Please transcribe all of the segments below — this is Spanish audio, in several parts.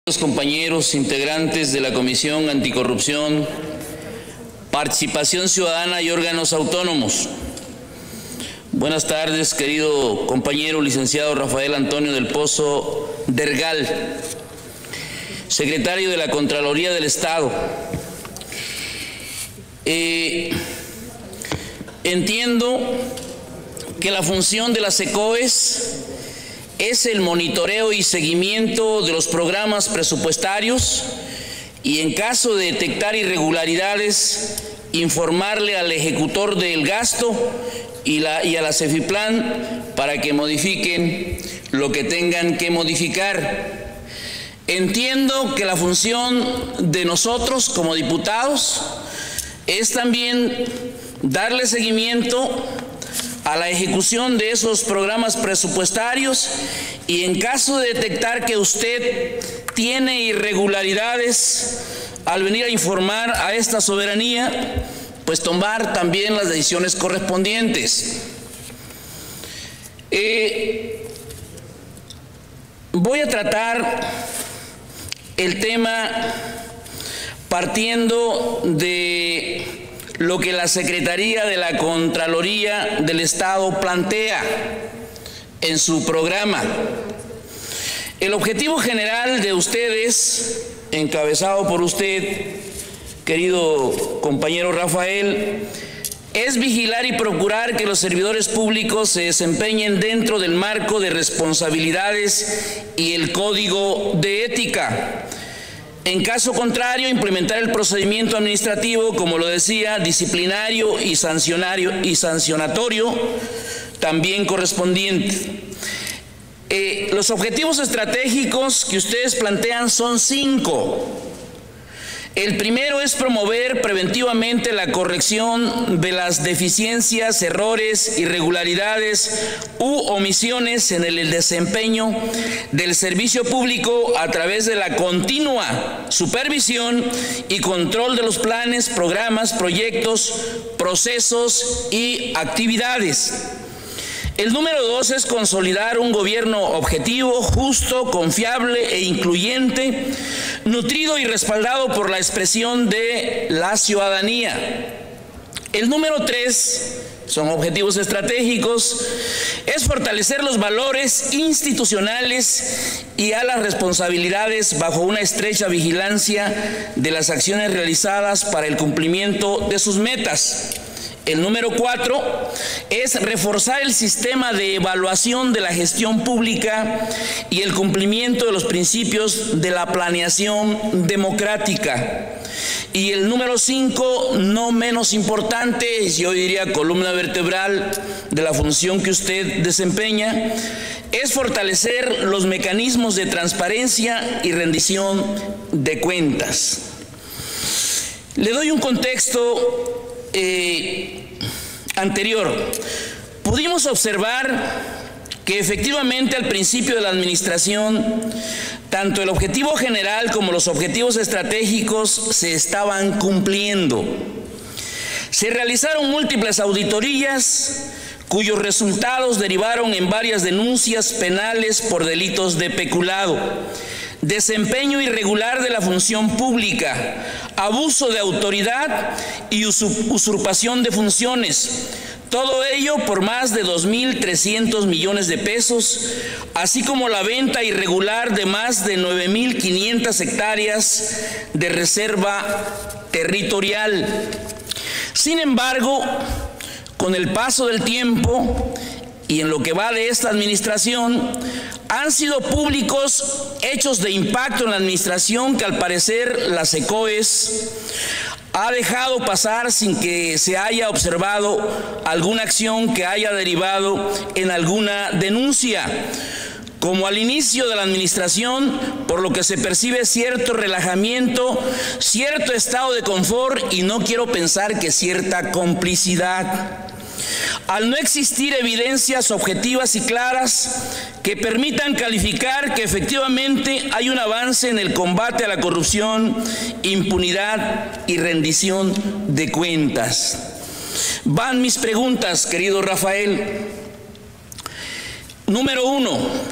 Los compañeros integrantes de la Comisión Anticorrupción, Participación Ciudadana y órganos autónomos. Buenas tardes, querido compañero licenciado Rafael Antonio del Pozo Dergal, secretario de la Contraloría del Estado. Entiendo que la función de las SECOES es el monitoreo y seguimiento de los programas presupuestarios y, en caso de detectar irregularidades, informarle al ejecutor del gasto y a la CEFIPLAN para que modifiquen lo que tengan que modificar. Entiendo que la función de nosotros como diputados es también darle seguimiento a la ejecución de esos programas presupuestarios y, en caso de detectar que usted tiene irregularidades, al venir a informar a esta soberanía, pues tomar también las decisiones correspondientes. Voy a tratar el tema partiendo de lo que la Secretaría de la Contraloría del Estado plantea en su programa. El objetivo general de ustedes, encabezado por usted, querido compañero Rafael, es vigilar y procurar que los servidores públicos se desempeñen dentro del marco de responsabilidades y el código de ética. En caso contrario, implementar el procedimiento administrativo, como lo decía, disciplinario y sancionatorio, también correspondiente. Los objetivos estratégicos que ustedes plantean son 5. El primero es promover preventivamente la corrección de las deficiencias, errores, irregularidades u omisiones en el desempeño del servicio público a través de la continua supervisión y control de los planes, programas, proyectos, procesos y actividades. El número 2 es consolidar un gobierno objetivo, justo, confiable e incluyente, nutrido y respaldado por la expresión de la ciudadanía. El número 3, son objetivos estratégicos, es fortalecer los valores institucionales y a las responsabilidades bajo una estrecha vigilancia de las acciones realizadas para el cumplimiento de sus metas. El número 4 es reforzar el sistema de evaluación de la gestión pública y el cumplimiento de los principios de la planeación democrática. Y el número 5, no menos importante, yo diría columna vertebral de la función que usted desempeña, es fortalecer los mecanismos de transparencia y rendición de cuentas. Le doy un contexto anterior. Pudimos observar que efectivamente al principio de la administración, tanto el objetivo general como los objetivos estratégicos se estaban cumpliendo. Se realizaron múltiples auditorías cuyos resultados derivaron en varias denuncias penales por delitos de peculado, desempeño irregular de la función pública, abuso de autoridad y usurpación de funciones. Todo ello por más de 2.300 millones de pesos, así como la venta irregular de más de 9.500 hectáreas de reserva territorial. Sin embargo, con el paso del tiempo y en lo que va de esta administración, han sido públicos hechos de impacto en la administración que, al parecer, la SECOES ha dejado pasar sin que se haya observado alguna acción que haya derivado en alguna denuncia, como al inicio de la administración, por lo que se percibe cierto relajamiento, cierto estado de confort y no quiero pensar que cierta complicidad. Al no existir evidencias objetivas y claras que permitan calificar que efectivamente hay un avance en el combate a la corrupción, impunidad y rendición de cuentas. Van mis preguntas, querido Rafael. Número 1.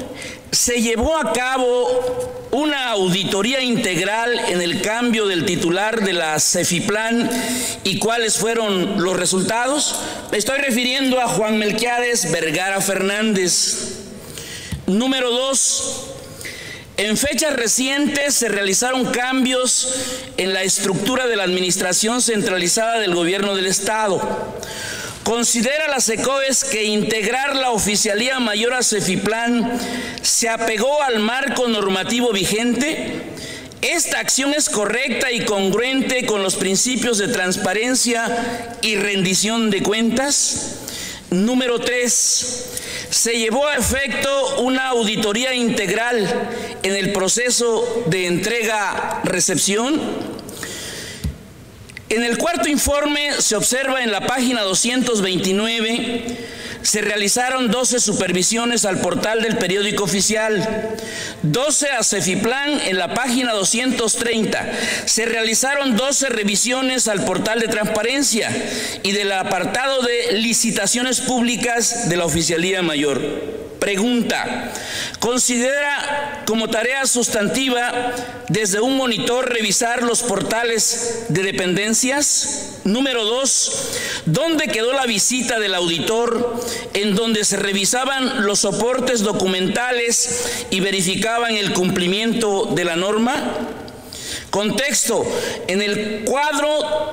Se llevó a cabo una auditoría integral en el cambio del titular de la Cefiplan. ¿Y cuáles fueron los resultados? Me estoy refiriendo a Juan Melquiades Vergara Fernández. Número 2. En fechas recientes se realizaron cambios en la estructura de la administración centralizada del gobierno del Estado. Considera la SECOES que integrar la Oficialía Mayor a Cefiplan se apegó al marco normativo vigente. Esta acción es correcta y congruente con los principios de transparencia y rendición de cuentas. Número 3. Se llevó a efecto una auditoría integral en el proceso de entrega-recepción. En el cuarto informe se observa en la página 229, se realizaron 12 supervisiones al portal del periódico oficial, 12 a Cefiplan en la página 230, se realizaron 12 revisiones al portal de transparencia y del apartado de licitaciones públicas de la Oficialía Mayor. Pregunta: ¿considera como tarea sustantiva desde un monitor revisar los portales de dependencias? Número 2, ¿dónde quedó la visita del auditor en donde se revisaban los soportes documentales y verificaban el cumplimiento de la norma? Contexto: en el cuadro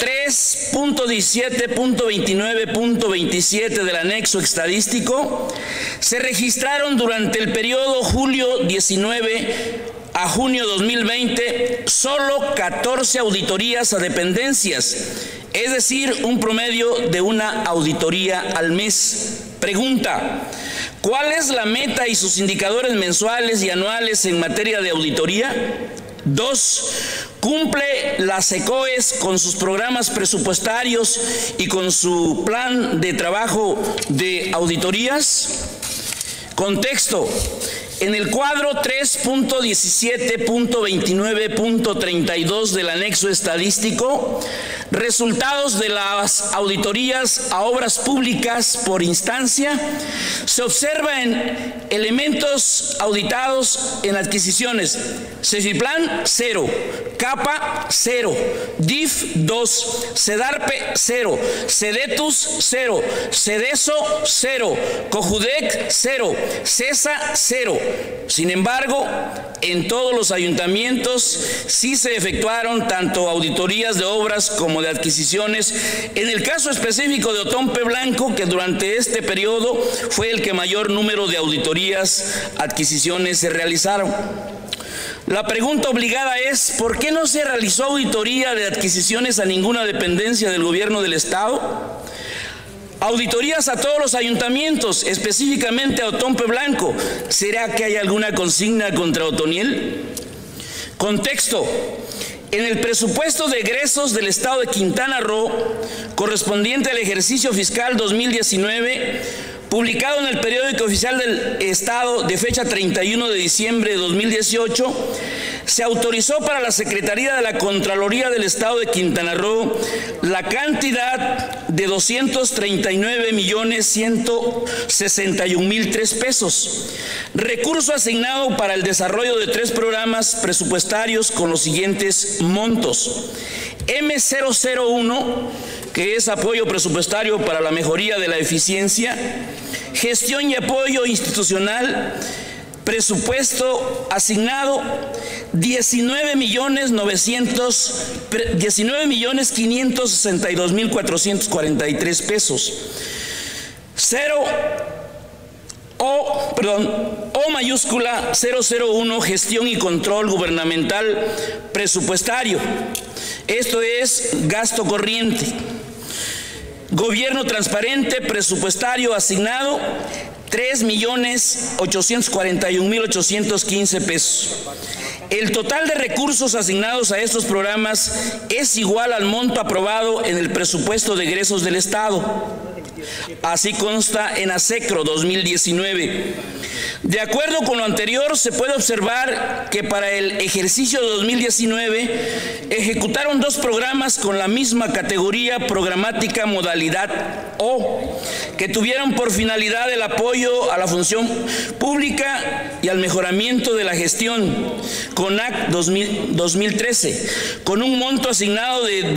3.17.29.27 del anexo estadístico, se registraron durante el periodo julio 19 a junio 2020 solo 14 auditorías a dependencias, es decir, un promedio de una auditoría al mes. Pregunta: ¿cuál es la meta y sus indicadores mensuales y anuales en materia de auditoría? 2. ¿Cumple la SECOES con sus programas presupuestarios y con su plan de trabajo de auditorías? Contexto: en el cuadro 3.17.29.32 del anexo estadístico, resultados de las auditorías a obras públicas por instancia, se observan elementos auditados en adquisiciones: Cefiplan 0, CAPA 0, DIF 2, CEDARPE 0, CEDETUS 0, CEDESO 0, COJUDEC 0, CESA 0. Sin embargo, en todos los ayuntamientos sí se efectuaron tanto auditorías de obras como de adquisiciones. En el caso específico de Otompe Blanco, que durante este periodo fue el que mayor número de auditorías, adquisiciones se realizaron. La pregunta obligada es: ¿por qué no se realizó auditoría de adquisiciones a ninguna dependencia del gobierno del Estado? Auditorías a todos los ayuntamientos, específicamente a Otompe Blanco. ¿Será que hay alguna consigna contra Otoniel? Contexto: en el presupuesto de egresos del Estado de Quintana Roo, correspondiente al ejercicio fiscal 2019, publicado en el periódico oficial del Estado de fecha 31 de diciembre de 2018, se autorizó para la Secretaría de la Contraloría del Estado de Quintana Roo la cantidad de 239.161.003 pesos, recurso asignado para el desarrollo de 3 programas presupuestarios con los siguientes montos: M001, que es apoyo presupuestario para la mejoría de la eficiencia, gestión y apoyo institucional, presupuesto asignado 19.562.443 pesos. O mayúscula 001, gestión y control gubernamental presupuestario. Esto es gasto corriente. Gobierno transparente presupuestario asignado 3.841.815 pesos. El total de recursos asignados a estos programas es igual al monto aprobado en el presupuesto de egresos del Estado. Así consta en ASECRO 2019. De acuerdo con lo anterior, se puede observar que para el ejercicio 2019 ejecutaron 2 programas con la misma categoría programática modalidad O, que tuvieron por finalidad el apoyo a la función pública y y al mejoramiento de la gestión, CONAC 2013, con un monto asignado de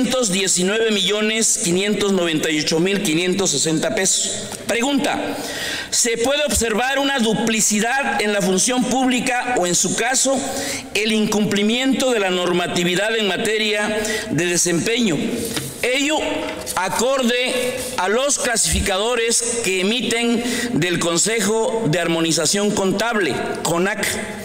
219.598.560 pesos. Pregunta: ¿se puede observar una duplicidad en la función pública o, en su caso, el incumplimiento de la normatividad en materia de desempeño? Ello acorde a los clasificadores que emiten del Consejo de Armonización Contable, CONAC.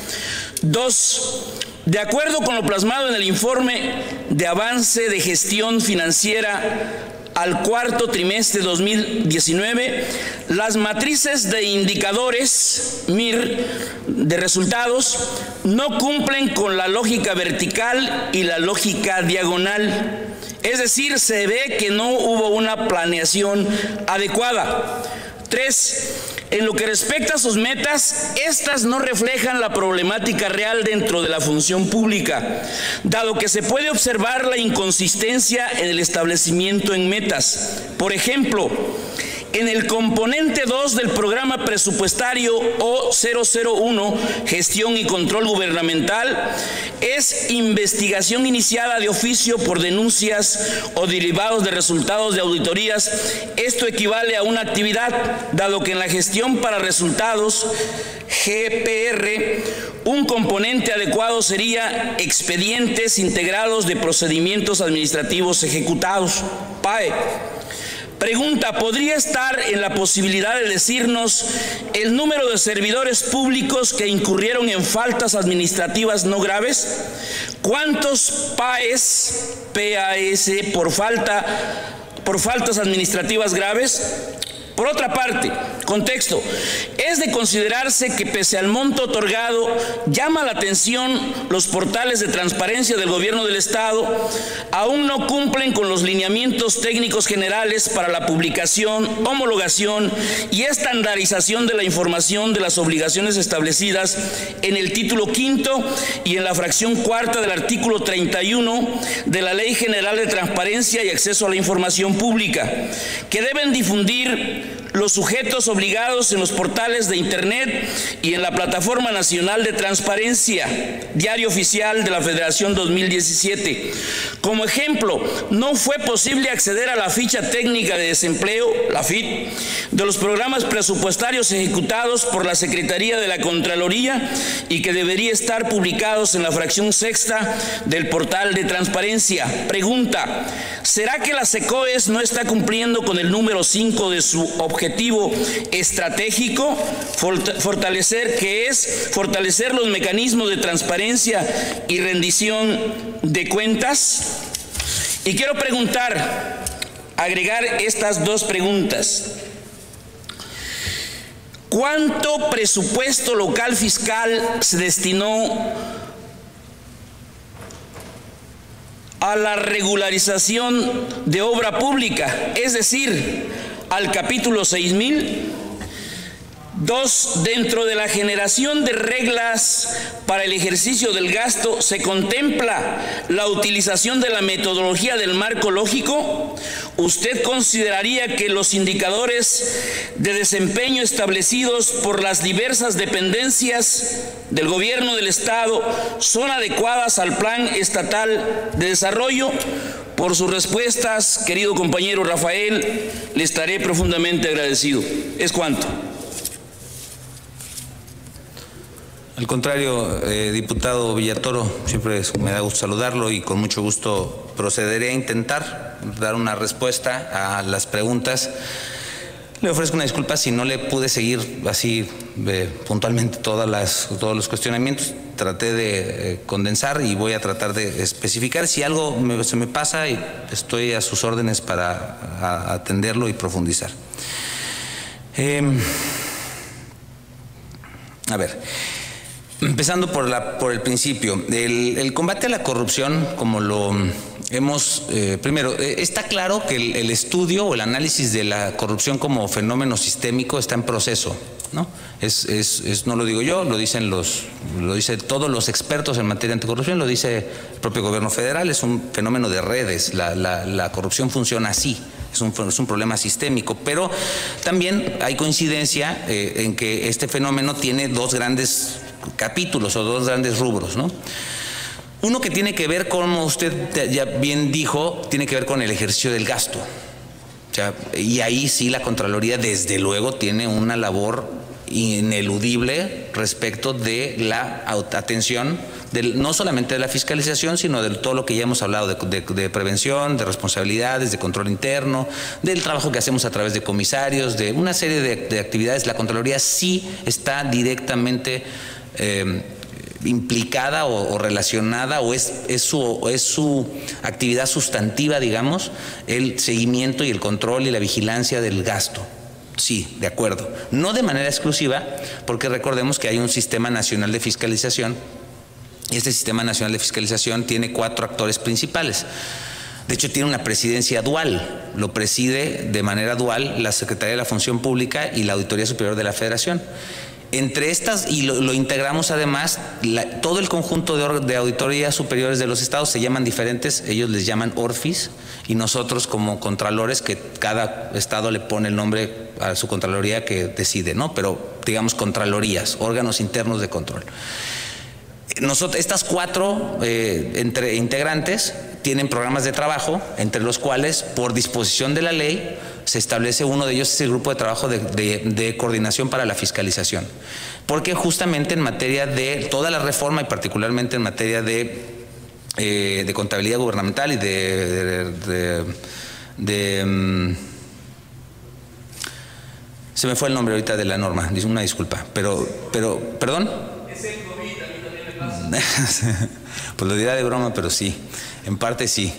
2. De acuerdo con lo plasmado en el informe de avance de gestión financiera al cuarto trimestre 2019, las matrices de indicadores MIR de resultados no cumplen con la lógica vertical y la lógica diagonal. Es decir, se ve que no hubo una planeación adecuada. 3. En lo que respecta a sus metas, estas no reflejan la problemática real dentro de la función pública, dado que se puede observar la inconsistencia en el establecimiento en metas. Por ejemplo, en el componente 2 del programa presupuestario O001, Gestión y Control Gubernamental, es investigación iniciada de oficio por denuncias o derivados de resultados de auditorías. Esto equivale a una actividad, dado que en la gestión para resultados, GPR, un componente adecuado sería expedientes integrados de procedimientos administrativos ejecutados, PAE. Pregunta: ¿podría estar en la posibilidad de decirnos el número de servidores públicos que incurrieron en faltas administrativas no graves? ¿Cuántos PAS por faltas administrativas graves? Por otra parte, contexto: es de considerarse que pese al monto otorgado, llama la atención los portales de transparencia del Gobierno del Estado aún no cumplen con los lineamientos técnicos generales para la publicación, homologación y estandarización de la información de las obligaciones establecidas en el título quinto y en la fracción cuarta del artículo 31 de la Ley General de Transparencia y Acceso a la Información Pública, que deben difundir los sujetos obligados en los portales de Internet y en la Plataforma Nacional de Transparencia, Diario Oficial de la Federación 2017. Como ejemplo, no fue posible acceder a la ficha técnica de desempleo, la FIT, de los programas presupuestarios ejecutados por la Secretaría de la Contraloría y que debería estar publicados en la fracción sexta del portal de transparencia. Pregunta: ¿será que la SECOES no está cumpliendo con el número 5 de su objetivo estratégico, fortalecer los mecanismos de transparencia y rendición de cuentas? Y quiero agregar estas dos preguntas. ¿Cuánto presupuesto local fiscal se destinó a la regularización de obra pública, es decir, al capítulo 6000? 2. Dentro de la generación de reglas para el ejercicio del gasto, ¿se contempla la utilización de la metodología del marco lógico? ¿Usted consideraría que los indicadores de desempeño establecidos por las diversas dependencias del Gobierno del Estado son adecuadas al Plan Estatal de Desarrollo? Por sus respuestas, querido compañero Rafael, le estaré profundamente agradecido. Es cuanto. Al contrario, diputado Villatoro, siempre me da gusto saludarlo y con mucho gusto procederé a intentar dar una respuesta a las preguntas. Le ofrezco una disculpa si no le pude seguir así puntualmente todos los cuestionamientos. Traté de condensar y voy a tratar de especificar. Si algo se me pasa, estoy a sus órdenes para atenderlo y profundizar. A ver, empezando por el principio, el combate a la corrupción, como lo hemos, primero, está claro que el estudio o el análisis de la corrupción como fenómeno sistémico está en proceso, ¿no? No lo digo yo, lo dicen todos los expertos en materia de anticorrupción, lo dice el propio gobierno federal. Es un fenómeno de redes, la corrupción funciona así, Es un problema sistémico, pero también hay coincidencia en que este fenómeno tiene dos grandes capítulos o dos grandes rubros, ¿no? Uno que tiene que ver, como usted ya bien dijo, tiene que ver con el ejercicio del gasto. O sea, y ahí sí la Contraloría desde luego tiene una labor ineludible respecto de la atención, no solamente de la fiscalización, sino de todo lo que ya hemos hablado de prevención, de responsabilidades, de control interno, del trabajo que hacemos a través de comisarios, de una serie de actividades. La Contraloría sí está directamente implicada o relacionada, o es su actividad sustantiva, digamos, el seguimiento y el control y la vigilancia del gasto. Sí, de acuerdo. No de manera exclusiva, porque recordemos que hay un Sistema Nacional de Fiscalización, y este Sistema Nacional de Fiscalización tiene 4 actores principales. De hecho, tiene una presidencia dual. Lo preside de manera dual la Secretaría de la Función Pública y la Auditoría Superior de la Federación. Entre estas, y lo integramos además, todo el conjunto de auditorías superiores de los estados se llaman diferentes, ellos les llaman ORFIs, y nosotros como contralores, que cada estado le pone el nombre a su contraloría que decide, ¿no? Pero digamos contralorías, órganos internos de control. Estas 4 integrantes tienen programas de trabajo, entre los cuales, por disposición de la ley, se establece uno de ellos, es el grupo de trabajo de coordinación para la fiscalización. Porque justamente en materia de toda la reforma y particularmente en materia de contabilidad gubernamental y se me fue el nombre ahorita de la norma, una disculpa, pero ¿perdón? Es el COVID, a mí también me pasa. Pues lo dirá de broma, pero sí, en parte sí.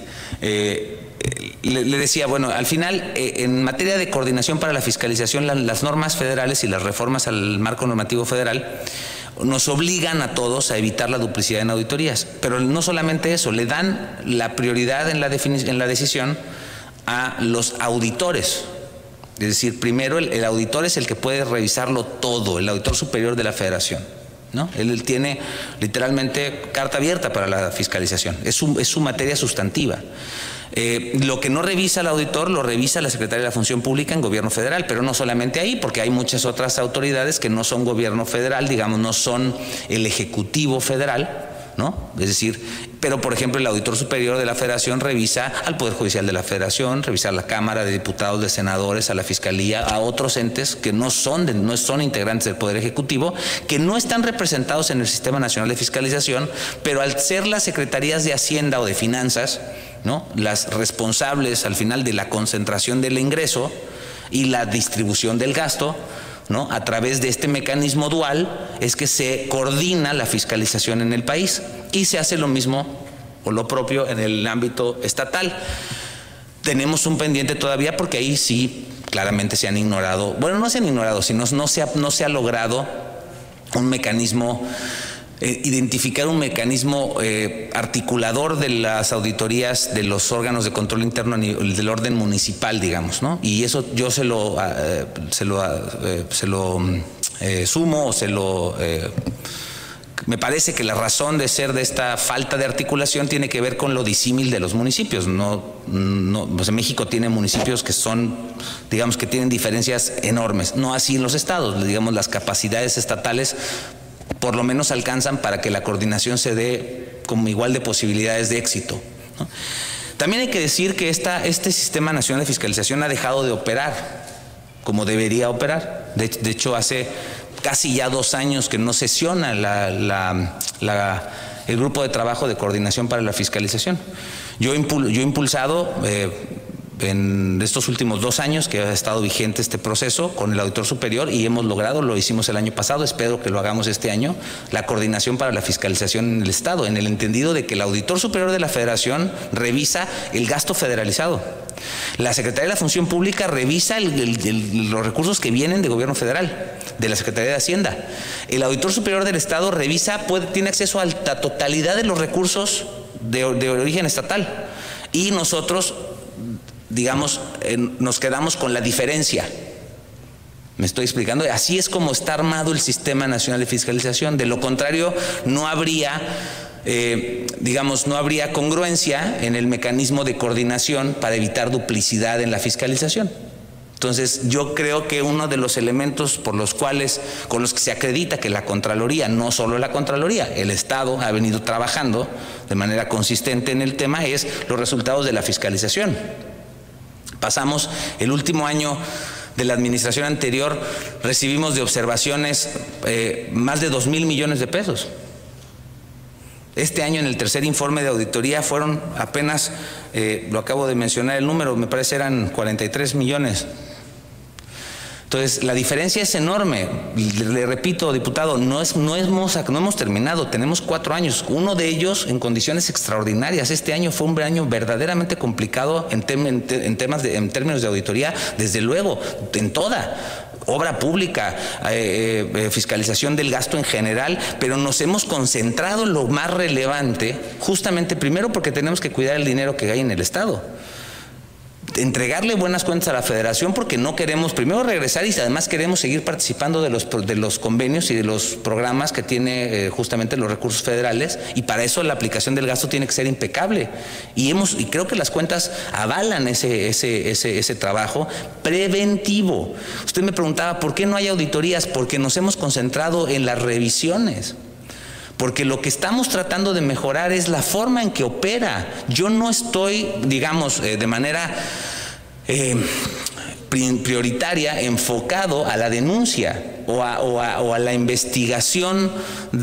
Le decía, bueno, al final, en materia de coordinación para la fiscalización, las normas federales y las reformas al marco normativo federal nos obligan a todos a evitar la duplicidad en auditorías. Pero no solamente eso, le dan la prioridad en la decisión a los auditores. Es decir, primero el auditor es el que puede revisarlo todo, el auditor superior de la Federación, ¿no? Él tiene literalmente carta abierta para la fiscalización, es su materia sustantiva. Lo que no revisa el auditor lo revisa la Secretaría de la Función Pública en gobierno federal, pero no solamente ahí, porque hay muchas otras autoridades que no son gobierno federal, digamos, no son el Ejecutivo Federal, ¿no? Es decir, pero por ejemplo el auditor superior de la Federación revisa al Poder Judicial de la Federación, revisa a la Cámara de Diputados, de Senadores, a la Fiscalía, a otros entes que no son integrantes del Poder Ejecutivo, que no están representados en el Sistema Nacional de Fiscalización, pero al ser las Secretarías de Hacienda o de Finanzas, ¿no?, las responsables al final de la concentración del ingreso y la distribución del gasto, ¿no?, a través de este mecanismo dual es que se coordina la fiscalización en el país, y se hace lo mismo o lo propio en el ámbito estatal. Tenemos un pendiente todavía porque ahí sí claramente se han ignorado, bueno, no se han ignorado, sino no se ha logrado un mecanismo, identificar un mecanismo articulador de las auditorías de los órganos de control interno del orden municipal, digamos, ¿no? Y eso yo se lo sumo, o me parece que la razón de ser de esta falta de articulación tiene que ver con lo disímil de los municipios. Pues México tiene municipios que son, digamos, que tienen diferencias enormes, no así en los estados. Digamos, las capacidades estatales por lo menos alcanzan para que la coordinación se dé con igual de posibilidades de éxito, ¿no? También hay que decir que este Sistema Nacional de Fiscalización ha dejado de operar como debería operar. De hecho, hace casi ya 2 años que no sesiona el grupo de trabajo de coordinación para la fiscalización. Yo he impulsado en estos últimos 2 años que ha estado vigente este proceso con el auditor superior, y hemos logrado, lo hicimos el año pasado, espero que lo hagamos este año, la coordinación para la fiscalización en el Estado, en el entendido de que el auditor superior de la Federación revisa el gasto federalizado. La Secretaría de la Función Pública revisa los recursos que vienen de gobierno federal, de la Secretaría de Hacienda. El auditor superior del Estado tiene acceso a la totalidad de los recursos de origen estatal, y nosotros, digamos, nos quedamos con la diferencia. ¿Me estoy explicando? Así es como está armado el Sistema Nacional de Fiscalización. De lo contrario, no habría digamos, no habría congruencia en el mecanismo de coordinación para evitar duplicidad en la fiscalización. Entonces, yo creo que uno de los elementos con los que se acredita que la Contraloría, no solo la Contraloría, el Estado ha venido trabajando de manera consistente en el tema, es los resultados de la fiscalización. Pasamos el último año de la administración anterior, recibimos de observaciones más de 2,000 millones de pesos. Este año, en el tercer informe de auditoría, fueron apenas, lo acabo de mencionar el número, me parece eran 43 millones. Entonces, la diferencia es enorme. Le repito, diputado, no hemos terminado, tenemos 4 años, uno de ellos en condiciones extraordinarias. Este año fue un año verdaderamente complicado en términos de auditoría, desde luego, en toda obra pública, fiscalización del gasto en general, pero nos hemos concentrado en lo más relevante, justamente primero porque tenemos que cuidar el dinero que hay en el Estado. Entregarle buenas cuentas a la Federación, porque no queremos primero regresar y además queremos seguir participando de los convenios y de los programas que tiene justamente los recursos federales, y para eso la aplicación del gasto tiene que ser impecable, y creo que las cuentas avalan ese trabajo preventivo. Usted me preguntaba ¿por qué no hay auditorías? Porque nos hemos concentrado en las revisiones. Porque lo que estamos tratando de mejorar es la forma en que opera. Yo no estoy, digamos, de manera prioritaria enfocado a la denuncia o a la investigación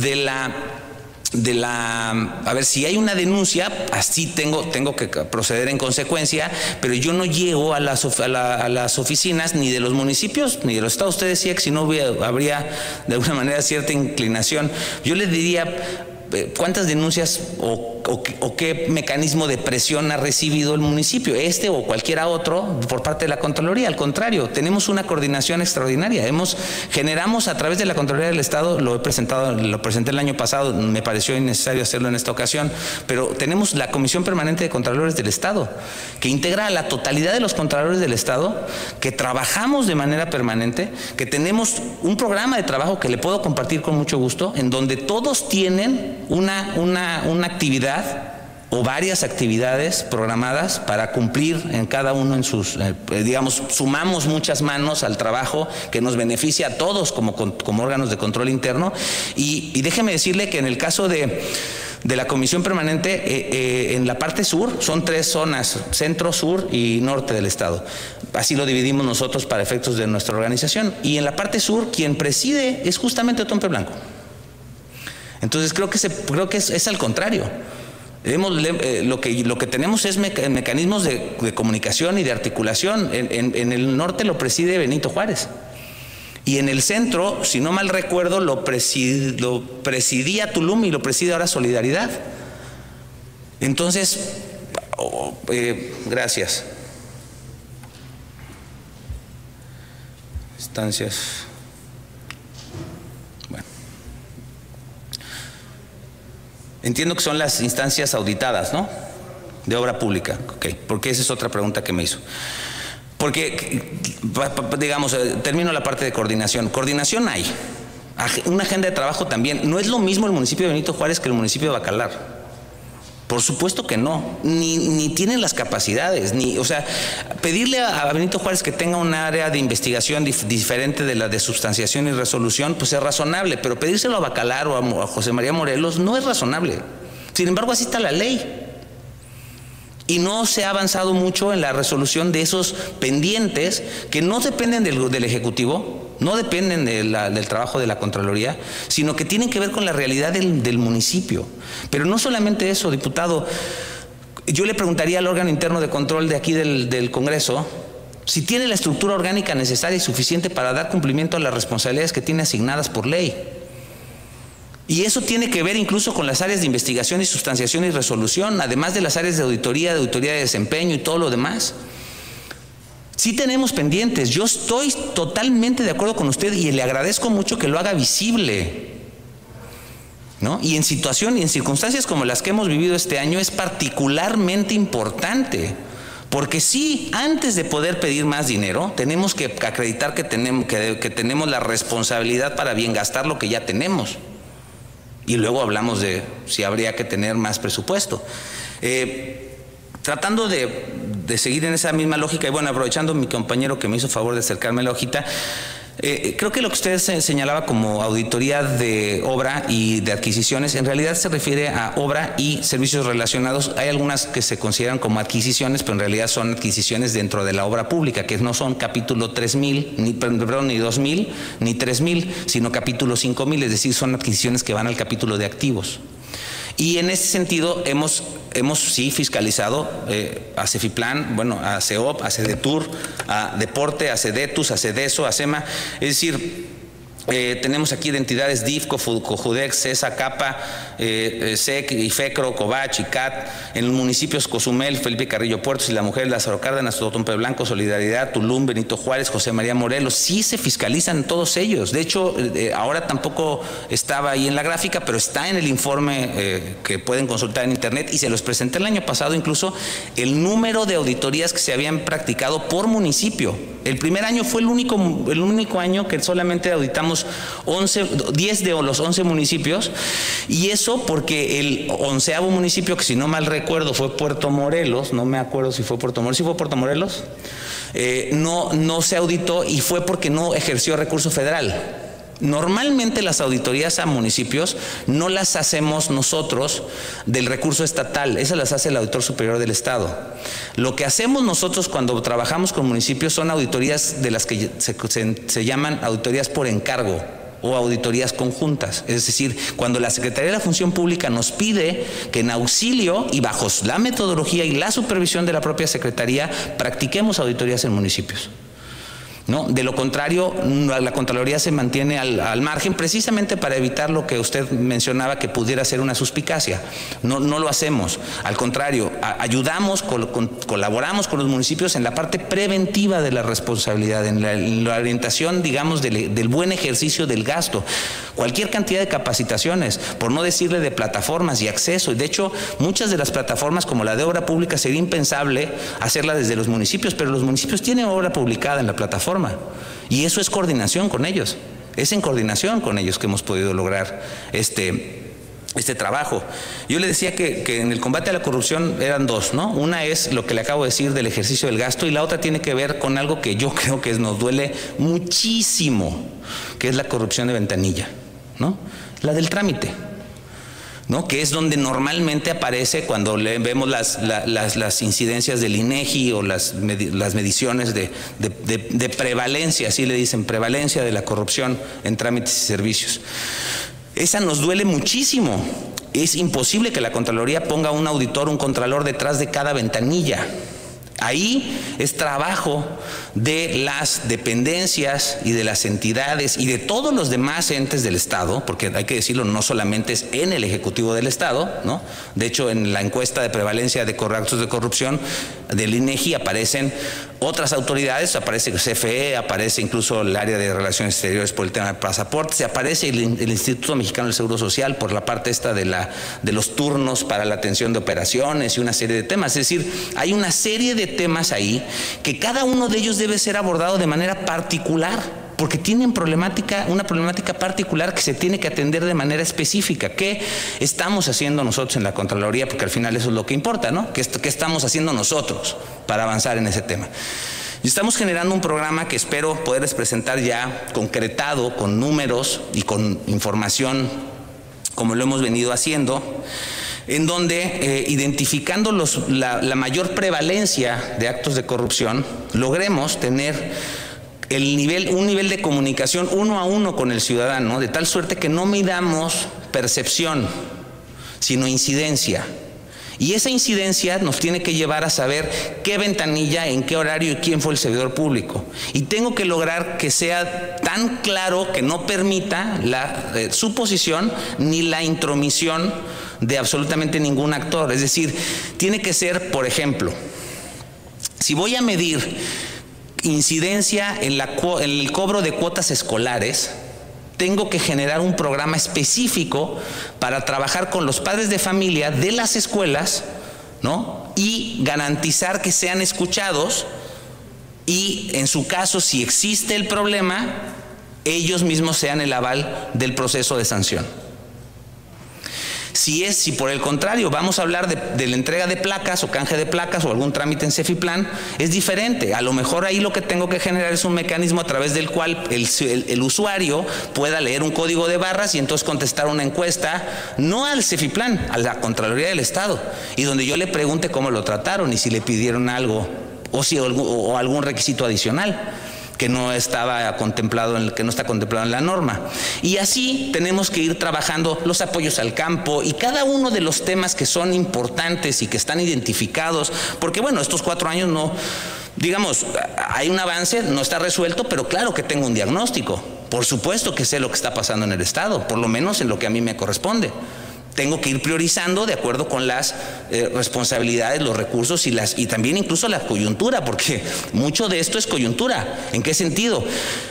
a ver, si hay una denuncia, así tengo que proceder en consecuencia, pero yo no llego a las oficinas ni de los municipios ni de los estados. Usted decía que si no habría de alguna manera cierta inclinación. Yo le diría, ¿cuántas denuncias o qué mecanismo de presión ha recibido el municipio, este o cualquiera otro, por parte de la Contraloría? Al contrario, tenemos una coordinación extraordinaria. Generamos a través de la Contraloría del Estado, lo presenté el año pasado, me pareció innecesario hacerlo en esta ocasión, pero tenemos la Comisión Permanente de Contralores del Estado, que integra a la totalidad de los contralores del Estado, que trabajamos de manera permanente, que tenemos un programa de trabajo que le puedo compartir con mucho gusto, en donde todos tienen una actividad o varias actividades programadas para cumplir en cada uno en sus, digamos, sumamos muchas manos al trabajo que nos beneficia a todos como órganos de control interno. Y déjeme decirle que en el caso de la Comisión Permanente, en la parte sur son 3 zonas, centro, sur y norte del Estado. Así lo dividimos nosotros para efectos de nuestra organización. Y en la parte sur, quien preside es justamente Otompe Blanco. Entonces creo que es al contrario. Lo que tenemos es mecanismos de comunicación y de articulación. En el norte lo preside Benito Juárez. Y en el centro, si no mal recuerdo, lo presidía Tulum y lo preside ahora Solidaridad. Entonces, gracias. Instancias. Entiendo que son las instancias auditadas, ¿no? De obra pública, ok, porque esa es otra pregunta que me hizo. Porque, digamos, termino la parte de coordinación. Coordinación hay, una agenda de trabajo también. No es lo mismo el municipio de Benito Juárez que el municipio de Bacalar. Por supuesto que no, ni tienen las capacidades, o sea, pedirle a Benito Juárez que tenga un área de investigación diferente de la de sustanciación y resolución, pues es razonable, pero pedírselo a Bacalar o a José María Morelos no es razonable. Sin embargo, así está la ley. Y no se ha avanzado mucho en la resolución de esos pendientes que no dependen del Ejecutivo, no dependen del trabajo de la Contraloría, sino que tienen que ver con la realidad del municipio. Pero no solamente eso, diputado. Yo le preguntaría al órgano interno de control de aquí del Congreso si tiene la estructura orgánica necesaria y suficiente para dar cumplimiento a las responsabilidades que tiene asignadas por ley. Y eso tiene que ver incluso con las áreas de investigación y sustanciación y resolución, además de las áreas de auditoría de desempeño y todo lo demás. Sí tenemos pendientes. Yo estoy totalmente de acuerdo con usted y le agradezco mucho que lo haga visible, ¿no? Y en circunstancias como las que hemos vivido este año es particularmente importante. Porque sí, antes de poder pedir más dinero, tenemos que acreditar que tenemos la responsabilidad para bien gastar lo que ya tenemos. Y luego hablamos de si habría que tener más presupuesto. Tratando de seguir en esa misma lógica, y bueno, aprovechando mi compañero que me hizo favor de acercarme la hojita, creo que lo que usted señalaba como auditoría de obra y de adquisiciones, en realidad se refiere a obra y servicios relacionados. Hay algunas que se consideran como adquisiciones, pero en realidad son adquisiciones dentro de la obra pública, que no son capítulo 3000, ni 2000, ni 3000, sino capítulo 5000, es decir, son adquisiciones que van al capítulo de activos. Y en ese sentido hemos sí fiscalizado a Cefiplan, bueno, a CEOP, a CEDETUR, a Deporte, a CEDETUS, a CEDESO, a SEMA. Es decir, tenemos aquí de entidades DIF, COJUDEX, CESA, CAPA, SEC, IFECRO, COVACH, ICAT, en los municipios Cozumel, Felipe Carrillo Puertos y La Mujer, Lázaro Cárdenas, Totompe Blanco, Solidaridad, Tulum, Benito Juárez, José María Morelos. Sí se fiscalizan todos ellos. De hecho, ahora tampoco estaba ahí en la gráfica, pero está en el informe que pueden consultar en internet, y se los presenté el año pasado incluso el número de auditorías que se habían practicado por municipio. El primer año fue el único año que solamente auditamos 10 de los 11 municipios, y eso porque el 11º municipio, que si no mal recuerdo fue Puerto Morelos, no me acuerdo si fue Puerto Morelos, ¿sí fue Puerto Morelos? No se auditó, y fue porque no ejerció recurso federal. Normalmente las auditorías a municipios no las hacemos nosotros del recurso estatal, esas las hace el Auditor Superior del Estado. Lo que hacemos nosotros cuando trabajamos con municipios son auditorías de las que se llaman auditorías por encargo o auditorías conjuntas. Es decir, cuando la Secretaría de la Función Pública nos pide que en auxilio y bajo la metodología y la supervisión de la propia Secretaría practiquemos auditorías en municipios. ¿No? De lo contrario, la Contraloría se mantiene al margen, precisamente para evitar lo que usted mencionaba, que pudiera ser una suspicacia. No lo hacemos. Al contrario, ayudamos, colaboramos con los municipios en la parte preventiva de la responsabilidad, en la orientación, digamos, del buen ejercicio del gasto. Cualquier cantidad de capacitaciones, por no decirle de plataformas y acceso. Y de hecho, muchas de las plataformas, como la de obra pública, sería impensable hacerla desde los municipios, pero los municipios tienen obra publicada en la plataforma. Y eso es coordinación con ellos. Es en coordinación con ellos que hemos podido lograr este trabajo. Yo le decía que en el combate a la corrupción eran dos, ¿no? Una es lo que le acabo de decir del ejercicio del gasto, y la otra tiene que ver con algo que yo creo que nos duele muchísimo, que es la corrupción de ventanilla, ¿no? La del trámite, ¿no? Que es donde normalmente aparece cuando vemos las incidencias del INEGI o las mediciones de prevalencia, así le dicen, prevalencia de la corrupción en trámites y servicios. Esa nos duele muchísimo. Es imposible que la Contraloría ponga un auditor, un contralor detrás de cada ventanilla. Ahí es trabajo de las dependencias y de las entidades y de todos los demás entes del Estado, porque hay que decirlo, no solamente es en el Ejecutivo del Estado, ¿no? De hecho, en la encuesta de prevalencia de actos de corrupción del INEGI aparecen otras autoridades, aparece el CFE, aparece incluso el área de Relaciones Exteriores por el tema de pasaportes, aparece el Instituto Mexicano del Seguro Social por la parte esta de los turnos para la atención de operaciones y una serie de temas. Es decir, hay una serie de temas ahí que cada uno de ellos debe ser abordado de manera particular, porque tienen una problemática particular que se tiene que atender de manera específica. ¿Qué estamos haciendo nosotros en la Contraloría? Porque al final eso es lo que importa, ¿no? ¿Qué estamos haciendo nosotros para avanzar en ese tema? Y estamos generando un programa que espero poderles presentar ya concretado, con números y con información, como lo hemos venido haciendo, en donde identificando la mayor prevalencia de actos de corrupción, logremos tener un nivel de comunicación uno a uno con el ciudadano, de tal suerte que no midamos percepción, sino incidencia. Y esa incidencia nos tiene que llevar a saber qué ventanilla, en qué horario y quién fue el servidor público. Y tengo que lograr que sea tan claro que no permita la suposición ni la intromisión de absolutamente ningún actor. Es decir, tiene que ser, por ejemplo, si voy a medir incidencia en el cobro de cuotas escolares, tengo que generar un programa específico para trabajar con los padres de familia de las escuelas, ¿no? Y garantizar que sean escuchados y, en su caso, si existe el problema, ellos mismos sean el aval del proceso de sanción. Si por el contrario vamos a hablar de la entrega de placas o canje de placas o algún trámite en Cefiplan, es diferente. A lo mejor ahí lo que tengo que generar es un mecanismo a través del cual el usuario pueda leer un código de barras y entonces contestar una encuesta, no al Cefiplan, a la Contraloría del Estado, y donde yo le pregunte cómo lo trataron y si le pidieron algo o algún requisito adicional que no estaba contemplado, que no está contemplado en la norma. Y así tenemos que ir trabajando los apoyos al campo y cada uno de los temas que son importantes y que están identificados, porque bueno, estos 4 años no, digamos, hay un avance, no está resuelto, pero claro que tengo un diagnóstico. Por supuesto que sé lo que está pasando en el Estado, por lo menos en lo que a mí me corresponde. Tengo que ir priorizando de acuerdo con las responsabilidades, los recursos y también incluso la coyuntura, porque mucho de esto es coyuntura. ¿En qué sentido?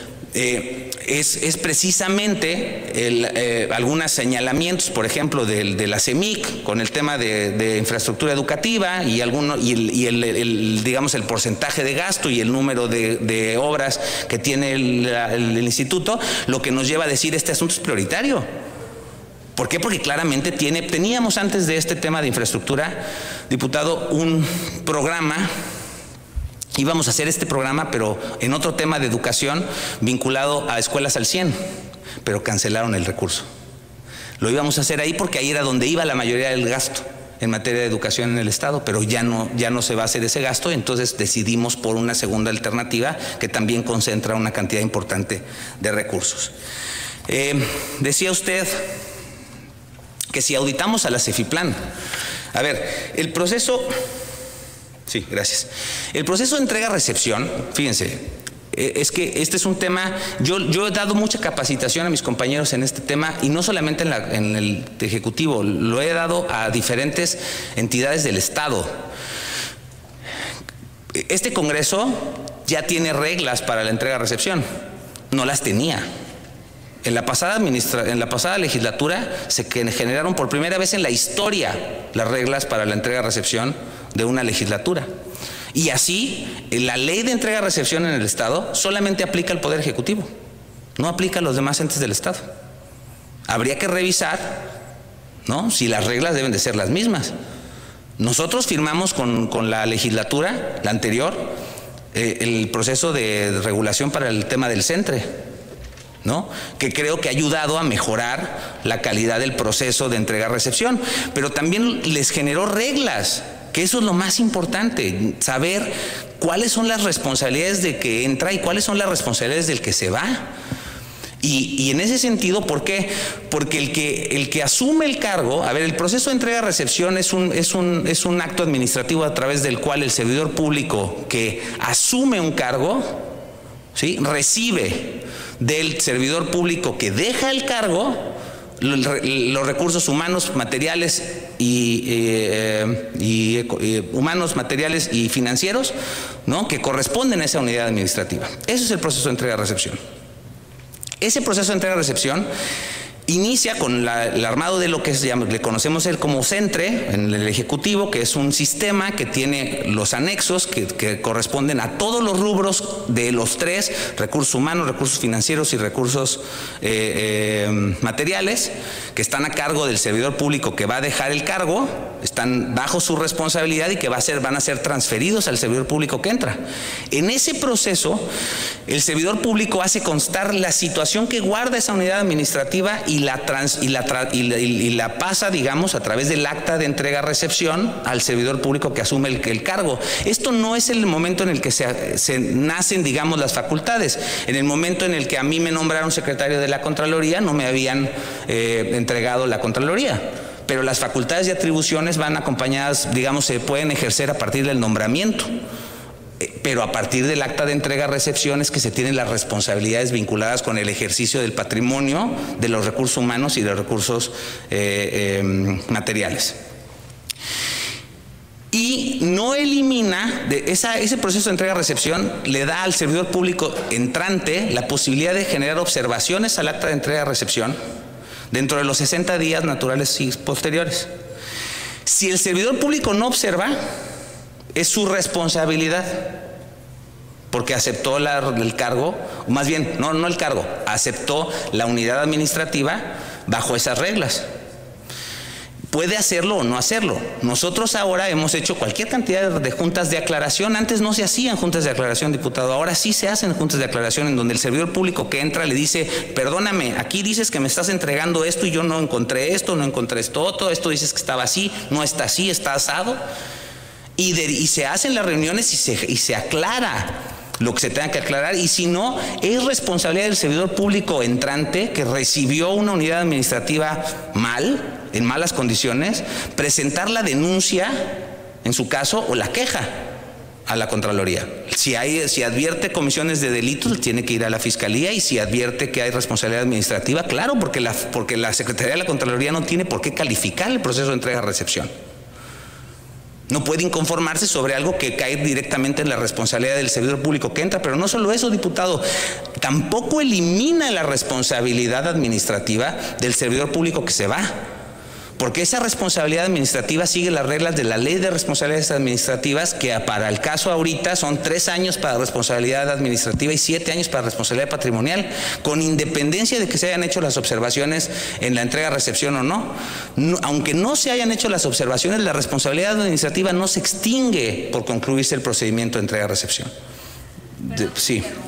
Es precisamente algunos señalamientos, por ejemplo, de la CEMIC con el tema de infraestructura educativa y digamos el porcentaje de gasto y el número de obras que tiene el instituto, lo que nos lleva a decir este asunto es prioritario. ¿Por qué? Porque claramente teníamos antes de este tema de infraestructura, diputado, un programa. Íbamos a hacer este programa, pero en otro tema de educación vinculado a escuelas al 100, pero cancelaron el recurso. Lo íbamos a hacer ahí porque ahí era donde iba la mayoría del gasto en materia de educación en el Estado, pero ya no se va a hacer ese gasto, entonces decidimos por una segunda alternativa que también concentra una cantidad importante de recursos. Decía usted que si auditamos a la Cefiplan, a ver, el proceso, sí, gracias, el proceso de entrega-recepción, fíjense, es que este es un tema, yo he dado mucha capacitación a mis compañeros en este tema y no solamente en el Ejecutivo, lo he dado a diferentes entidades del Estado. Este Congreso ya tiene reglas para la entrega-recepción, no las tenía. En la pasada legislatura se generaron por primera vez en la historia las reglas para la entrega-recepción de una legislatura. Y así, la ley de entrega-recepción en el Estado solamente aplica al Poder Ejecutivo, no aplica a los demás entes del Estado. Habría que revisar, ¿no?, si las reglas deben de ser las mismas. Nosotros firmamos con la legislatura, la anterior, el proceso de regulación para el tema del CENTRE, ¿no?, que creo que ha ayudado a mejorar la calidad del proceso de entrega-recepción, pero también les generó reglas, que eso es lo más importante, saber cuáles son las responsabilidades del que entra y cuáles son las responsabilidades del que se va. Y en ese sentido, ¿por qué? Porque el que asume el cargo, a ver, el proceso de entrega-recepción es un acto administrativo a través del cual el servidor público que asume un cargo, ¿sí?, recibe del servidor público que deja el cargo los recursos humanos, materiales humanos, materiales y financieros, ¿no?, que corresponden a esa unidad administrativa. Ese es el proceso de entrega-recepción. Ese proceso de entrega-recepción inicia con el armado de lo que le conocemos como CENTRE en el Ejecutivo, que es un sistema que tiene los anexos que corresponden a todos los rubros de los 3, recursos humanos, recursos financieros y recursos materiales, que están a cargo del servidor público que va a dejar el cargo, están bajo su responsabilidad y que van a ser transferidos al servidor público que entra. En ese proceso, el servidor público hace constar la situación que guarda esa unidad administrativa y la pasa, digamos, a través del acta de entrega-recepción al servidor público que asume el cargo. Esto no es el momento en el que se nacen, digamos, las facultades. En el momento en el que a mí me nombraron secretario de la Contraloría, no me habían entregado la Contraloría. Pero las facultades y atribuciones van acompañadas, digamos, se pueden ejercer a partir del nombramiento. Pero a partir del acta de entrega-recepción es que se tienen las responsabilidades vinculadas con el ejercicio del patrimonio, de los recursos humanos y de los recursos materiales. Y no elimina, ese proceso de entrega-recepción le da al servidor público entrante la posibilidad de generar observaciones al acta de entrega-recepción dentro de los 60 días naturales y posteriores. Si el servidor público no observa, es su responsabilidad, porque aceptó el cargo, más bien, no el cargo, aceptó la unidad administrativa bajo esas reglas. puede hacerlo o no hacerlo. Nosotros ahora hemos hecho cualquier cantidad de juntas de aclaración. Antes no se hacían juntas de aclaración, diputado. Ahora sí se hacen juntas de aclaración en donde el servidor público que entra le dice, perdóname, aquí dices que me estás entregando esto y yo no encontré esto, no encontré esto otro, esto dices que estaba así, no está así, está asado. Y se hacen las reuniones y se aclara lo que se tenga que aclarar, y si no, es responsabilidad del servidor público entrante que recibió una unidad administrativa mal, en malas condiciones, presentar la denuncia, en su caso, o la queja a la Contraloría. Si advierte comisiones de delitos, tiene que ir a la Fiscalía, y si advierte que hay responsabilidad administrativa, claro, porque la Secretaría de la Contraloría no tiene por qué calificar el proceso de entrega-recepción. No puede inconformarse sobre algo que cae directamente en la responsabilidad del servidor público que entra. Pero no solo eso, diputado, tampoco elimina la responsabilidad administrativa del servidor público que se va, porque esa responsabilidad administrativa sigue las reglas de la Ley de Responsabilidades Administrativas, que para el caso ahorita son 3 años para responsabilidad administrativa y 7 años para responsabilidad patrimonial, con independencia de que se hayan hecho las observaciones en la entrega-recepción o no. Aunque no se hayan hecho las observaciones, la responsabilidad administrativa no se extingue por concluirse el procedimiento de entrega-recepción. Sí.